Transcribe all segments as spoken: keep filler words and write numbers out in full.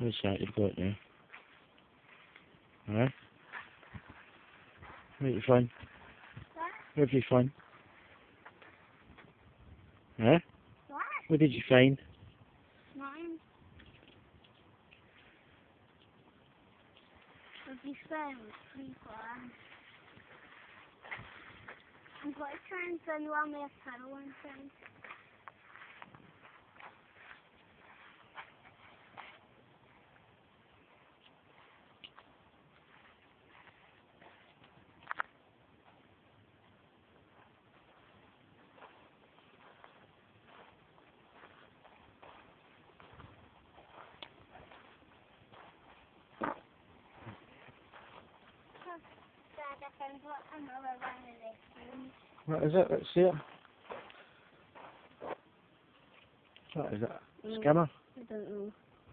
Where's that you've got there? Huh? Where did you find? What? Where did you find? Huh? What? What did you find? Nothing. What did you find? Three clams. I'm going to try and send you on my pedal and things. What is it? Let's see it. What is it? Mm, Skimmer? I don't know.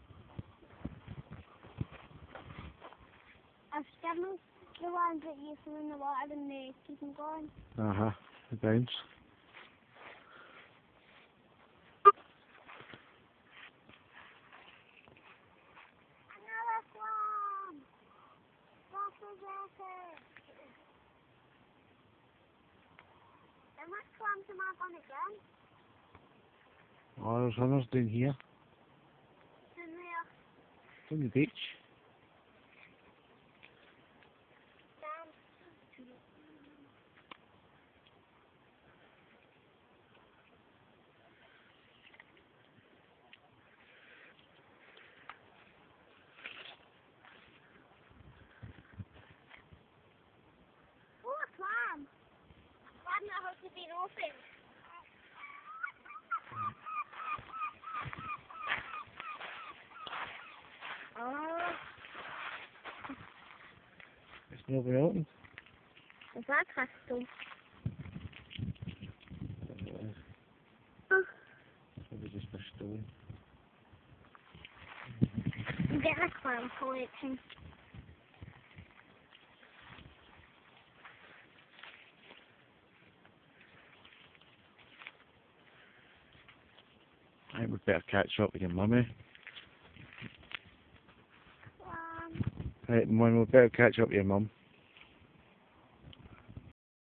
Are skimmers the ones that you throw in the water and they keep them going? Uh huh. The bounce. Another clam! That's a jacket! How much clams am I going to get? Oh, there's others down here. In there. On the beach. Down. Oh, a clam! Clam that has been opened. Oh. It's not been opened. Is that crystal? Probably just a stone. I'm getting a clam collection. I think we'd better catch up with your mummy. Um, Right, Mum, we'd better catch up with your mum.